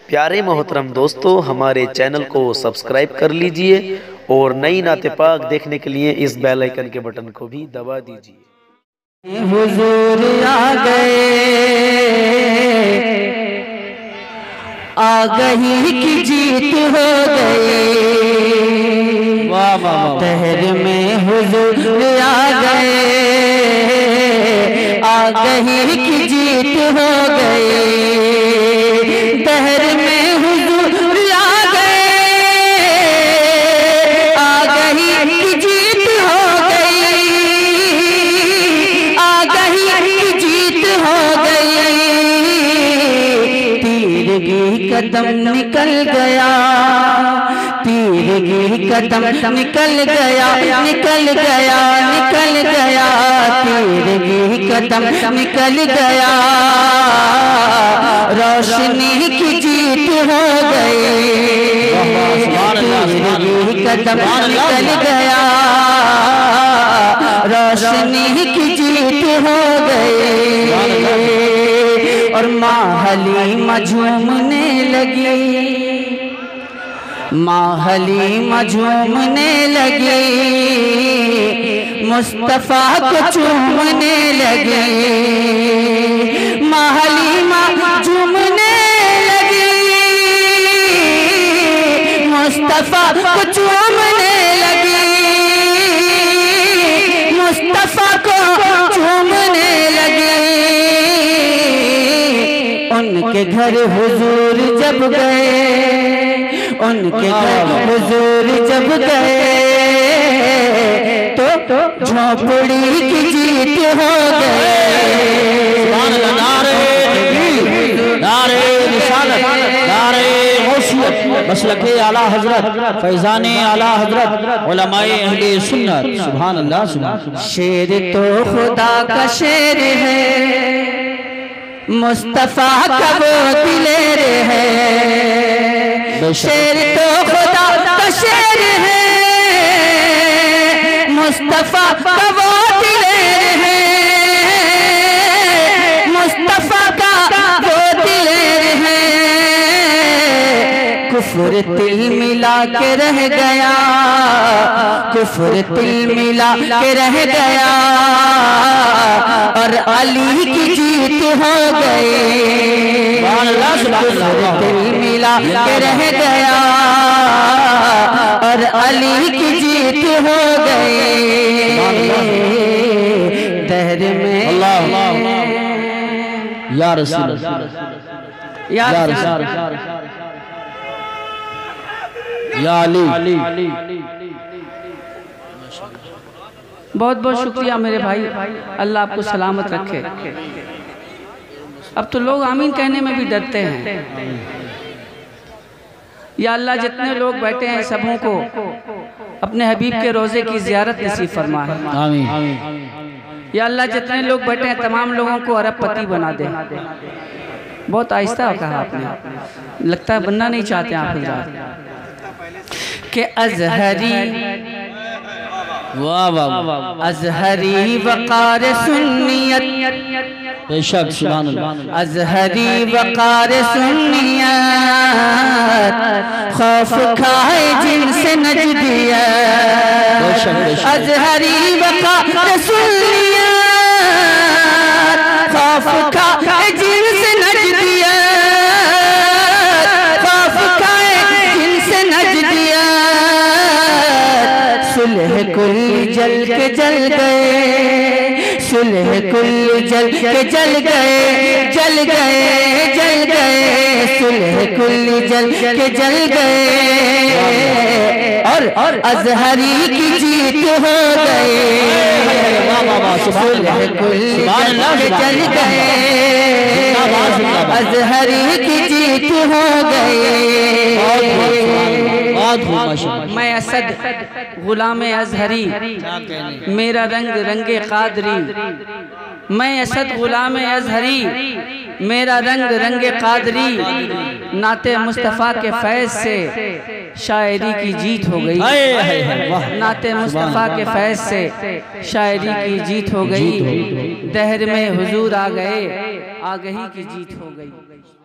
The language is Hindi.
प्यारे मोहतरम दोस्तों, हमारे चैनल को सब्सक्राइब कर लीजिए और नई नाते पाक देखने के लिए इस बेल आइकन के बटन को भी दबा दीजिए। हुजूर आ गई की जीत हो गई। वाह वाह, तहर में हुजूर आ गई की जीत हो गई। तहर में हुजूर आ गई की जीत हो गई। आ गई की जीत हो गई। तीर की कदम निकल गया, तीर की कदम निकल गया, निकल गया, निकल गया। तीर की कदम निकल गया, रोशनी की जीत हो गई। तीर की कदम निकल गया, रोशनी की जीत हो गई। और माँ हलीमा झूमने लगी, माँ हलीमा झूमने लगी, मुस्तफा को चूमने लगी। माँ हलीमा झूमने लगी, मुस्तफा को चूमने लगी, मुस्तफा को चूमने लगी। उनके घर हुजूर जब गए, उनके घर हुजूर जब गए तो झोपड़ी की जीत हो गए। मसलके आला हजरत फैजाने आला हजरत उलमाए अहले सुन्नत। सुभान अल्लाह, सुभान। शेर तो खुदा का शेर है, मुस्तफा का वो दिलेर है। शेर तो खुदा का शेर है, मुस्तफा का वो दिलेर है, मुस्तफा का वो दिलेर है। कुफ्र तिल मिला के रह गया, कुफ्र तिल मिला के रह गया। और अली की जीत हो गई। कुफ्र तिल मिला के रह गया और अली की जीत हो गई। दहर में या रसूल, या रसूल, या अली। बहुत बहुत शुक्रिया मेरे भाई, अल्लाह आपको सलामत रखे। अब तो लोग आमीन कहने में भी डरते हैं। या अल्लाह, जितने लोग बैठे हैं सबों को अपने हबीब के रोज़े की ज़ियारत नसीब फरमा है। आमीन। या अल्लाह, जितने लोग बैठे हैं तमाम लोगों को अरबपति बना दे। बहुत आहिस्ता कहा आपने, लगता है बनना नहीं चाहते आप हज़रात के अज़हरी। वाह वाह, अज़हरी वक़ार सुन्नियत, बेशक। सुभान अल्लाह। अज़हरी वक़ार सुन्नियत, खौफ खाए जिनसे नजदियत। अज़हरी वक़ार सुन्नियत, खौफ खाए जिनसे नजदियत, खौफ खाए जिनसे नजदियत। सुलह कुल जल के जल गए, सुलह कुल जल के जल गए, जल गए, जल गए। सुलह कुल जल के जल गए और अज़हरी की जीत हो गई। सुलह कुल जल के जल गए, अज़हरी की जीत हो गई। मैं असद गुलाम अज़हरी, मेरा रंग रंगे कादरी। मैं असद गुलाम अज़हरी, मेरा रंग रंगे कादरी। नाते मुस्तफ़ा के फैज़ से शायरी की जीत हो गई। नाते मुस्तफ़ा के फैज़ से शायरी की जीत हो गई। दहर में हुजूर आ गए, आ गई की जीत हो गई।